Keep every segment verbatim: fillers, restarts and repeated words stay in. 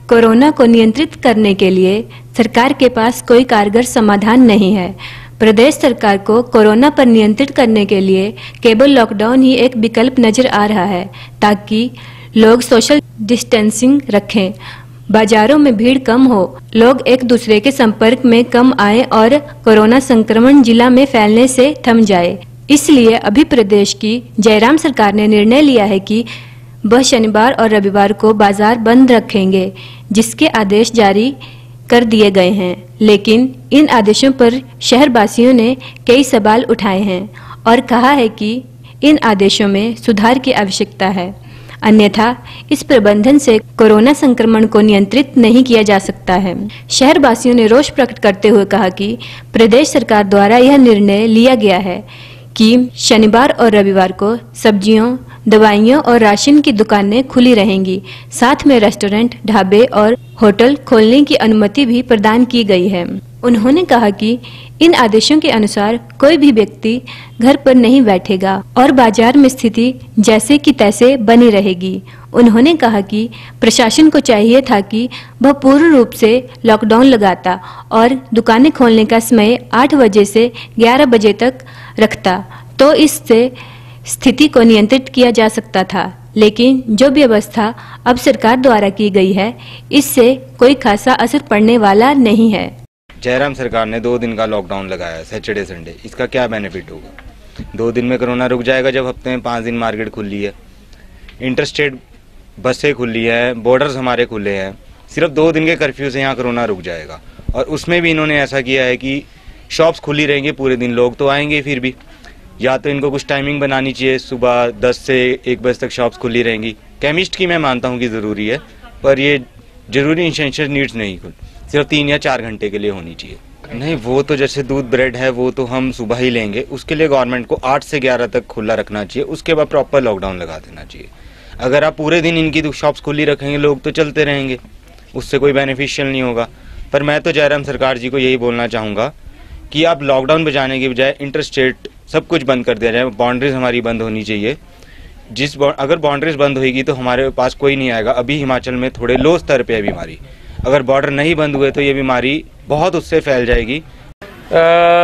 Corona को नियंत्रित करने के लिए सरकार के पास कोई कारगर समाधान नहीं है। प्रदेश सरकार को कोरोना पर नियंत्रित करने के लिए केवल लॉकडाउन ही एक विकल्प नजर आ रहा है, ताकि लोग सोशल डिस्टेंसिंग रखें, बाजारों में भीड़ कम हो, लोग एक दूसरे के संपर्क में कम आए और कोरोना संक्रमण जिला में फैलने से थम जाए। इसलिए अभी प्रदेश की जयराम सरकार ने निर्णय लिया है कि वह शनिवार और रविवार को बाजार बंद रखेंगे, जिसके आदेश जारी कर दिए गए हैं। लेकिन इन आदेशों पर शहरवासियों ने कई सवाल उठाए हैं और कहा है कि इन आदेशों में सुधार की आवश्यकता है, अन्यथा इस प्रबंधन से कोरोना संक्रमण को नियंत्रित नहीं किया जा सकता है। शहरवासियों ने रोष प्रकट करते हुए कहा कि प्रदेश सरकार द्वारा यह निर्णय लिया गया है कि शनिवार और रविवार को सब्जियों, दवाइयों और राशन की दुकानें खुली रहेंगी। साथ में रेस्टोरेंट, ढाबे और होटल खोलने की अनुमति भी प्रदान की गई है। उन्होंने कहा कि इन आदेशों के अनुसार कोई भी व्यक्ति घर पर नहीं बैठेगा और बाजार में स्थिति जैसे की तैसे बनी रहेगी। उन्होंने कहा कि प्रशासन को चाहिए था कि वह पूर्ण रूप से लॉकडाउन लगाता और दुकानें खोलने का समय आठ बजे से ग्यारह बजे तक रखता, तो इससे स्थिति को नियंत्रित किया जा सकता था। लेकिन जो व्यवस्था अब सरकार द्वारा की गई है, इससे कोई खासा असर पड़ने वाला नहीं है। जयराम सरकार ने दो दिन का लॉकडाउन लगाया है, सैटरडे संडे। इसका क्या बेनिफिट होगा? दो दिन में कोरोना रुक जाएगा, जब हफ्ते में पाँच दिन मार्केट खुली है, इंटरस्टेट बसें खुली है, बॉर्डर्स हमारे खुले हैं। सिर्फ दो दिन के कर्फ्यू से यहाँ कोरोना रुक जाएगा। और उसमें भी इन्होंने ऐसा किया है कि शॉप्स खुली रहेंगी पूरे दिन, लोग तो आएंगे फिर भी। या तो इनको कुछ टाइमिंग बनानी चाहिए, सुबह दस से एक बजे तक शॉप्स खुली रहेंगी। केमिस्ट की मैं मानता हूँ कि ज़रूरी है, पर ये जरूरी इंसेंशियल नीड्स नहीं, खुल सिर्फ तीन या चार घंटे के लिए होनी चाहिए। नहीं, वो तो जैसे दूध ब्रेड है वो तो हम सुबह ही लेंगे, उसके लिए गवर्नमेंट को आठ से ग्यारह तक खुला रखना चाहिए, उसके बाद प्रॉपर लॉकडाउन लगा देना चाहिए। अगर आप पूरे दिन इनकी शॉप्स खुली रखेंगे, लोग तो चलते रहेंगे, उससे कोई बेनिफिशियल नहीं होगा। पर मैं तो जयराम सरकार जी को यही बोलना चाहूँगा कि आप लॉकडाउन बजाने के बजाय इंटरस्टेट सब कुछ बंद कर दिया जाए। बाउंड्रीज हमारी बंद होनी चाहिए। जिस अगर बाउंड्रीज बंद होगी तो हमारे पास कोई नहीं आएगा। अभी हिमाचल में थोड़े लो स्तर पे है बीमारी, अगर बॉर्डर नहीं बंद हुए तो ये बीमारी बहुत उससे फैल जाएगी। आ,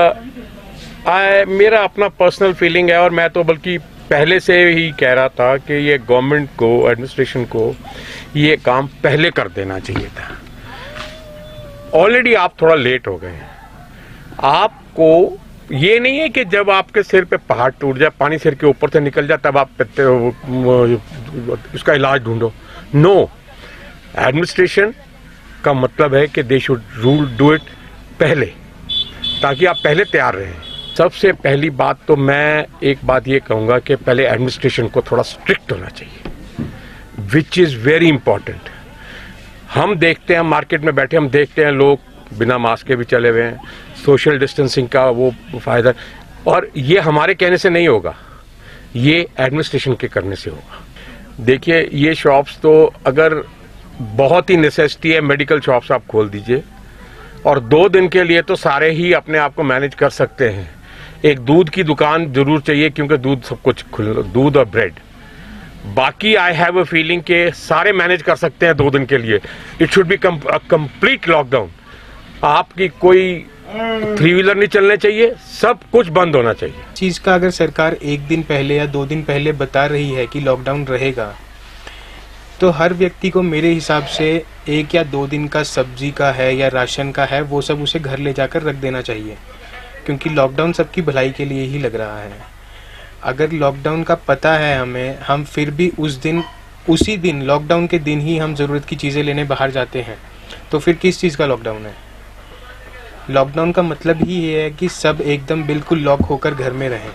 आ, मेरा अपना पर्सनल फीलिंग है, और मैं तो बल्कि पहले से ही कह रहा था कि ये गवर्नमेंट को, एडमिनिस्ट्रेशन को ये काम पहले कर देना चाहिए था। ऑलरेडी आप थोड़ा लेट हो गए हैं। आपको ये नहीं है कि जब आपके सिर पे पहाड़ टूट जाए, पानी सिर के ऊपर से निकल जाए, तब आप उसका इलाज ढूंढो। नो, एडमिनिस्ट्रेशन का मतलब है कि they should rule do it पहले, ताकि आप पहले तैयार रहें। सबसे पहली बात तो मैं एक बात ये कहूँगा कि पहले एडमिनिस्ट्रेशन को थोड़ा स्ट्रिक्ट होना चाहिए, विच इज़ वेरी इंपॉर्टेंट। हम देखते हैं मार्केट में बैठे, हम देखते हैं लोग बिना मास्क के भी चले हुए हैं, सोशल डिस्टेंसिंग का वो फायदा, और ये हमारे कहने से नहीं होगा, ये एडमिनिस्ट्रेशन के करने से होगा। देखिए, ये शॉप्स तो अगर बहुत ही नेसेसिटी है, मेडिकल शॉप्स आप खोल दीजिए, और दो दिन के लिए तो सारे ही अपने आप को मैनेज कर सकते हैं। एक दूध की दुकान जरूर चाहिए, क्योंकि दूध सब कुछ खुल, दूध और ब्रेड। बाकी आई हैव अ फीलिंग के सारे मैनेज कर सकते हैं दो दिन के लिए। It should be complete lockdown. आपकी कोई थ्री व्हीलर नहीं चलने चाहिए, सब कुछ बंद होना चाहिए। चीज का अगर सरकार एक दिन पहले या दो दिन पहले बता रही है कि लॉकडाउन रहेगा, तो हर व्यक्ति को मेरे हिसाब से एक या दो दिन का सब्जी का है या राशन का है, वो सब उसे घर ले जाकर रख देना चाहिए, क्योंकि लॉकडाउन सबकी भलाई के लिए ही लग रहा है। अगर लॉकडाउन का पता है हमें, हम फिर भी उस दिन, उसी दिन लॉकडाउन के दिन ही हम ज़रूरत की चीज़ें लेने बाहर जाते हैं, तो फिर किस चीज़ का लॉकडाउन है? लॉकडाउन का मतलब ही ये है कि सब एकदम बिल्कुल लॉक होकर घर में रहें।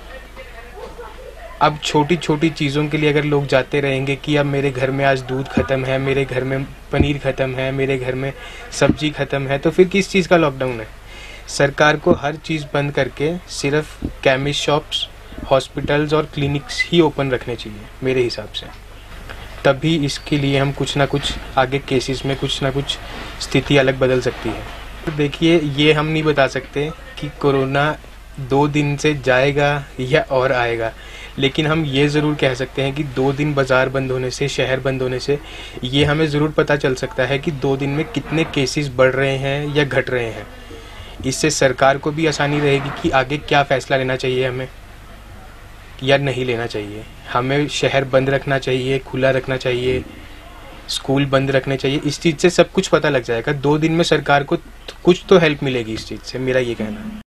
अब छोटी छोटी चीज़ों के लिए अगर लोग जाते रहेंगे कि अब मेरे घर में आज दूध ख़त्म है, मेरे घर में पनीर ख़त्म है, मेरे घर में सब्जी ख़त्म है, तो फिर किस चीज़ का लॉकडाउन है? सरकार को हर चीज़ बंद करके सिर्फ केमिस्ट शॉप्स, हॉस्पिटल्स और क्लिनिक्स ही ओपन रखने चाहिए मेरे हिसाब से। तभी इसके लिए हम कुछ ना कुछ आगे केसेस में कुछ ना कुछ स्थिति अलग बदल सकती है। तो देखिए, ये हम नहीं बता सकते कि कोरोना दो दिन से जाएगा या और आएगा, लेकिन हम ये ज़रूर कह सकते हैं कि दो दिन बाज़ार बंद होने से, शहर बंद होने से ये हमें ज़रूर पता चल सकता है कि दो दिन में कितने केसेस बढ़ रहे हैं या घट रहे हैं। इससे सरकार को भी आसानी रहेगी कि आगे क्या फ़ैसला लेना चाहिए हमें या नहीं लेना चाहिए। हमें शहर बंद रखना चाहिए, खुला रखना चाहिए, स्कूल बंद रखने चाहिए। इस चीज़ से सब कुछ पता लग जाएगा। दो दिन में सरकार को कुछ तो हेल्प मिलेगी इस चीज़ से, मेरा ये कहना है।